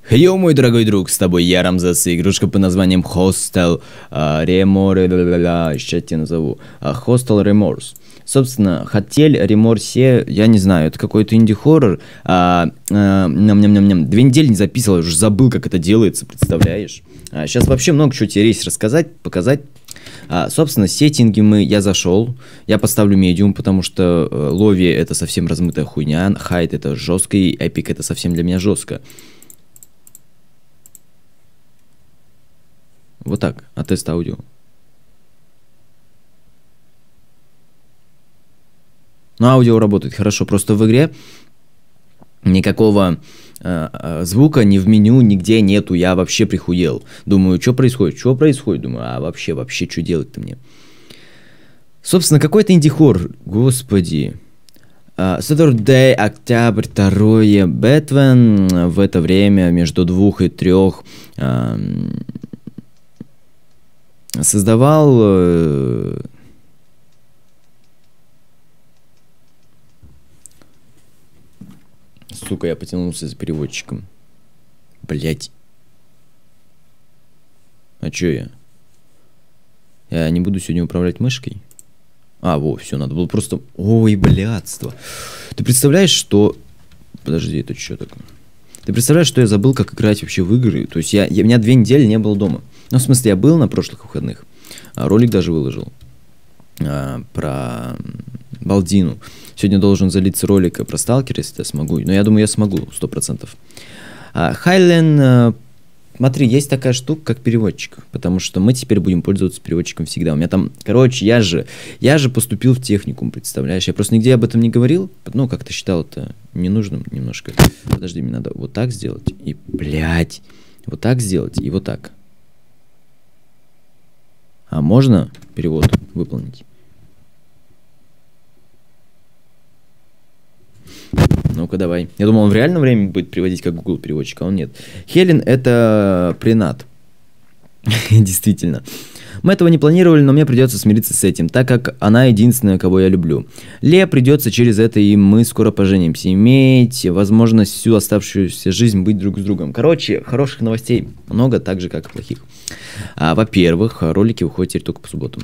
Йоу, мой дорогой друг, с тобой я, Рамзес, и игрушка под названием Hostel Remorse, сейчас я назову, Hostel Remorse. Собственно, Hotel Remorse, я не знаю, это какой-то инди-хоррор, 2 недели не записывал, уже забыл, как это делается, представляешь? Сейчас вообще много чего тебе есть рассказать, показать. Собственно, сеттинги я зашел, я поставлю медиум, потому что лови это совсем размытая хуйня, хайт это жестко, и эпик это совсем для меня жестко. Вот так, тест аудио. Ну, аудио работает хорошо, просто в игре никакого звука ни в меню, нигде нету, я вообще прихуел. Думаю, что происходит? Думаю, вообще, что делать-то мне? Собственно, какой-то инди-хоррор, господи. Saturday, октябрь, 2 Бэтмен, в это время между 2 и 3 создавал... Сука, я потянулся за переводчиком. Блять. А чё я? Я не буду сегодня управлять мышкой? Во, все, надо было просто... Ой, блядство. Ты представляешь, что... Подожди, это что такое? Ты представляешь, что я забыл, как играть вообще в игры? То есть у меня 2 недели не было дома. Ну, в смысле, я был на прошлых выходных. Ролик даже выложил. Про Балдину. Сегодня должен залиться ролик про Сталкера, если я смогу. Но я думаю, я смогу, 100%. Хайлен... Смотри, есть такая штука, как переводчик. Потому что мы теперь будем пользоваться переводчиком всегда. У меня там... Короче, я же поступил в техникум, представляешь? Я просто нигде об этом не говорил. Ну, как-то считал это ненужным немножко. Подожди, мне надо вот так сделать. И, блядь. Вот так сделать и вот так. А можно перевод выполнить? Ну-ка, давай. Я думал, он в реальном времени будет переводить как Google переводчик, а он нет. Хелен — это Пренат. Действительно. Мы этого не планировали, но мне придется смириться с этим, так как она единственная, кого я люблю. Ле придется через это, и мы скоро поженимся. Иметь возможность всю оставшуюся жизнь быть друг с другом. Короче, хороших новостей много, так же, как и плохих. Во-первых, ролики выходят теперь только по субботам.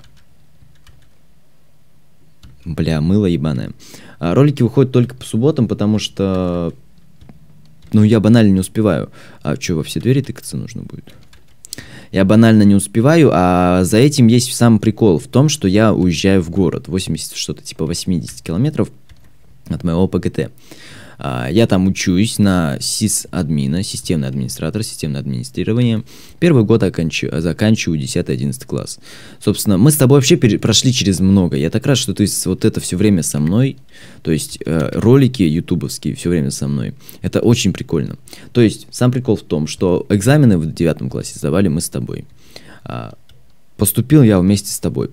Бля, мыло ебаное. Ролики выходят только по субботам, потому что... Ну, я банально не успеваю. Что, во все двери тыкаться нужно будет? Я банально не успеваю, а за этим есть сам прикол в том, что я уезжаю в город. 80, что-то типа 80 километров от моего ПГТ. Я там учусь на сис-админа, системный администратор, системное администрирование. Первый год заканчиваю 10-11 класс. Собственно, мы с тобой вообще прошли через много. Я так рад, что ты вот это все время со мной. То есть ролики ютубовские все время со мной. Это очень прикольно. То есть сам прикол в том, что экзамены в 9 классе сдавали мы с тобой. Поступил я вместе с тобой.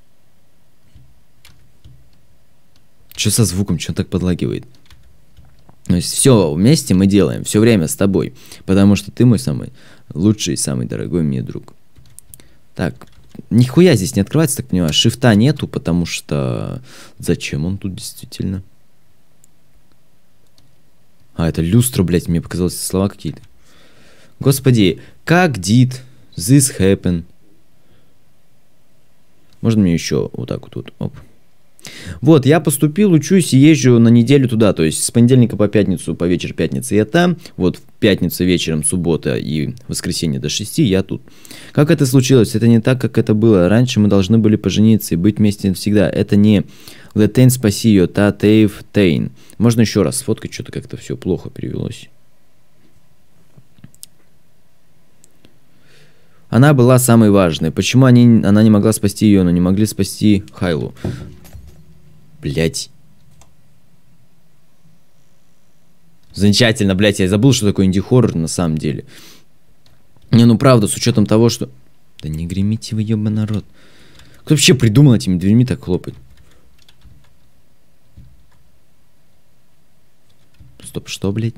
Что со звуком? Что он так подлагивает? То есть все вместе мы делаем, все время с тобой, потому что ты мой самый лучший и самый дорогой мне друг. Так, нихуя здесь не открывается, так понимаю, шифта нету, потому что... Зачем он тут действительно? Это люстра, блядь, мне показалось слова какие-то. Господи, как did this happen? Можно мне еще вот так вот тут, оп. Вот, я поступил, учусь и езжу на неделю туда, то есть с понедельника по пятницу, по вечер пятницы я там, вот в пятницу вечером, суббота и воскресенье до 6 я тут. Как это случилось? Это не так, как это было. Раньше мы должны были пожениться и быть вместе навсегда. Это не Летейн спасио, та тейв тейн. Можно еще раз сфоткать, что-то как-то все плохо перевелось. Она была самой важной. Почему она не могла спасти ее, но не могли спасти Хайлу? Блять. Замечательно, блять, я забыл, что такое инди-хоррор на самом деле. Не, ну правда, с учетом того, что... Да не гремите вы, ебаный народ. Кто вообще придумал этими дверьми так хлопать? Стоп, что, блять?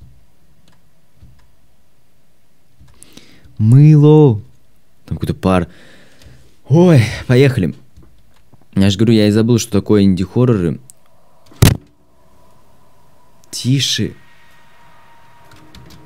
Мыло. Там какой-то пар. Ой, поехали. Я же говорю, я и забыл, что такое инди-хорроры. Тише.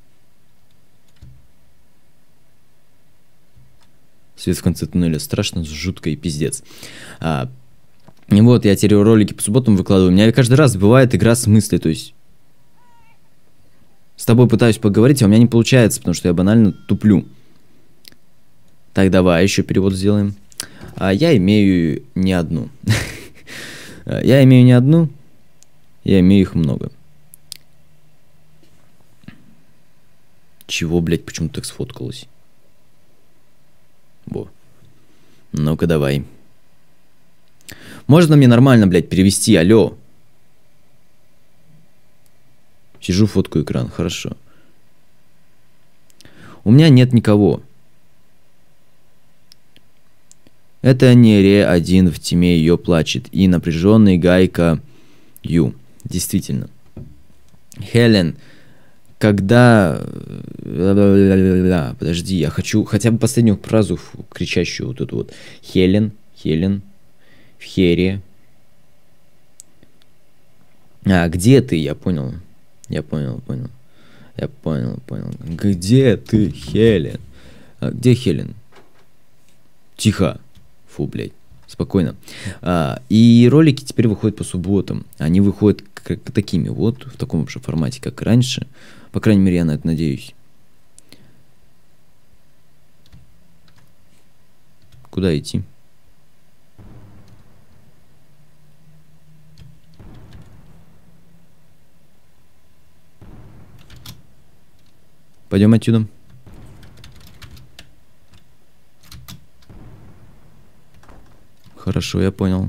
Свет в конце туннеля. Страшно, жутко и пиздец. И вот, я теперь ролики по субботам выкладываю. У меня каждый раз бывает игра с мыслей, то есть... С тобой пытаюсь поговорить, а у меня не получается, потому что я банально туплю. Так, давай еще перевод сделаем. Я имею не одну. Я имею не одну, я имею их много. Чего, блядь, почему так сфоткалось? Во. Ну-ка, давай. Можно мне нормально, блядь, перевести? Алло. Сижу, фоткаю экран. Хорошо. У меня нет никого. Это не Ре один в тьме ее плачет. И напряженный Гайка Ю. Действительно. Хелен, когда... Подожди, я хочу хотя бы последнюю фразу кричащую вот эту вот. Хелен, в Хере. Где ты? Я понял. Где ты, Хелен? Где Хелен? Тихо. Фу, блядь. Спокойно. И ролики теперь выходят по субботам. Они выходят такими вот, в таком же формате, как и раньше. По крайней мере, я на это надеюсь. Куда идти? Пойдем отсюда. Хорошо, я понял.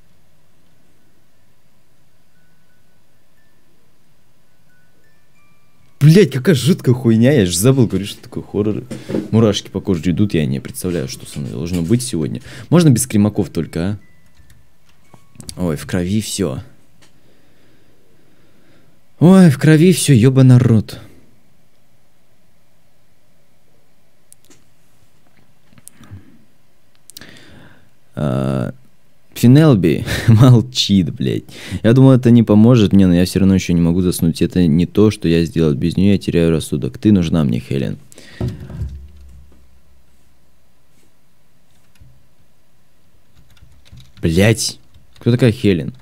Блять, какая жуткая хуйня, я же забыл, говорю, что такое хоррор. Мурашки по коже идут, я не представляю, что со мной должно быть сегодня. Можно без кремаков только, а? Ой, в крови все. Ой, в крови все, ёба народ. Финелби молчит, блядь. Я думал, это не поможет мне, но я все равно еще не могу заснуть. Это не то, что я сделал. Без нее я теряю рассудок. Ты нужна мне, Хелен. Блядь. Кто такая Хелен?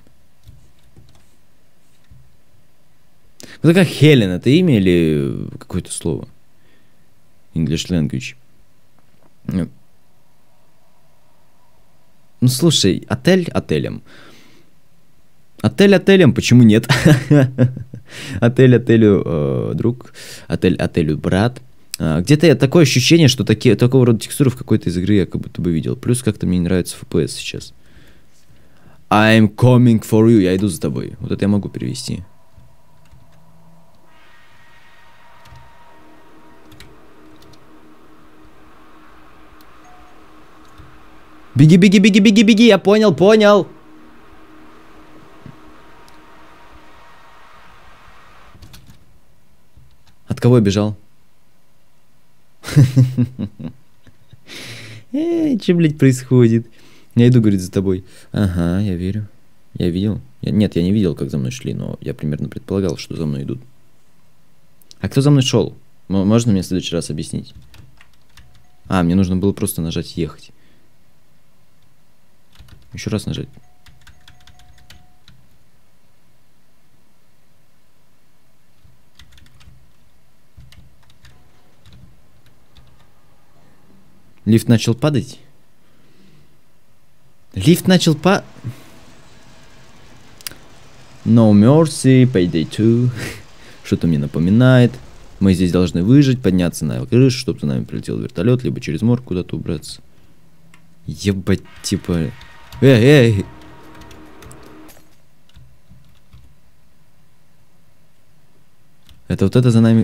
Кто такая Хелен? Это имя или какое-то слово? English language. Ну, слушай, отель отелем. Отель отелем, почему нет? Отель отелю друг, отель отелю брат. Где-то такое ощущение, что такого рода текстуры в какой-то из игры я как будто бы видел. Плюс как-то мне не нравится FPS сейчас. I'm coming for you. Я иду за тобой. Вот это я могу перевести. Беги, беги, беги, беги, беги, я понял, понял. От кого я бежал? Что, блядь, происходит? Я иду, говорит, за тобой. Ага, я верю. Я видел. Нет, я не видел, как за мной шли, но я примерно предполагал, что за мной идут. А кто за мной шел? Можно мне в следующий раз объяснить? Мне нужно было просто нажать «Ехать». Еще раз нажать. Лифт начал падать. Лифт начал падать. No Mercy, Payday 2. Что-то мне напоминает. Мы здесь должны выжить, подняться на крышу, чтобы за нами прилетел вертолет, либо через морг куда-то убраться. Ебать, типа... Эй! Это вот это за нами...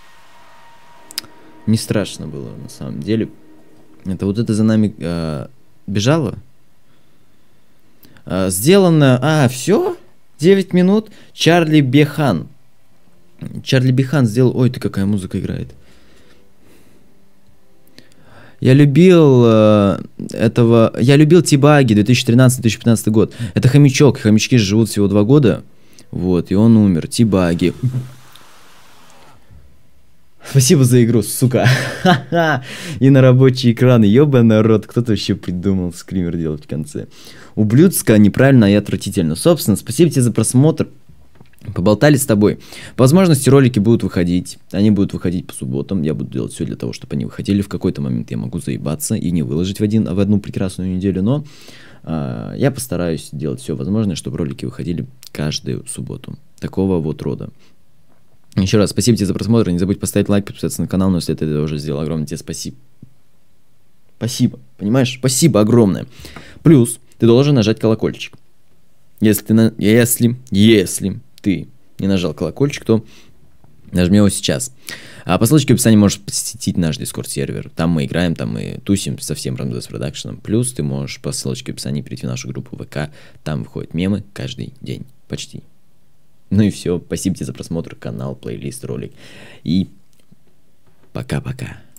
Не страшно было, на самом деле. Это вот это за нами бежало. Сделано... все? 9 минут? Чарли Бехан. Чарли Бехан сделал... Ой, ты какая музыка играет. Я любил Я любил Тибаги 2013-2015 год. Это хомячок. Хомячки живут всего 2 года. Вот, и он умер. Тибаги. Спасибо за игру, сука. И на рабочий экран. Ёбаный народ. Кто-то вообще придумал скример делать в конце. Ублюдско, неправильно и отвратительно. Собственно, спасибо тебе за просмотр. Поболтали с тобой. По возможности ролики будут выходить. Они будут выходить по субботам. Я буду делать все для того, чтобы они выходили. В какой-то момент я могу заебаться и не выложить в одну прекрасную неделю. Но я постараюсь делать все возможное, чтобы ролики выходили каждую субботу. Такого вот рода. Еще раз, спасибо тебе за просмотр. Не забудь поставить лайк, подписаться на канал. Но если ты это уже сделал, огромное тебе спасибо. Спасибо. Понимаешь? Спасибо огромное. Плюс ты должен нажать колокольчик. Если ты не нажал колокольчик, то нажми его сейчас. А по ссылочке в описании можешь посетить наш Discord сервер. Там мы играем, там мы тусим со всем Рамзес Продакшеном. Плюс ты можешь по ссылочке в описании перейти в нашу группу ВК. Там выходят мемы каждый день. Почти. Ну и все. Спасибо тебе за просмотр. Канал, плейлист, ролик. И пока-пока.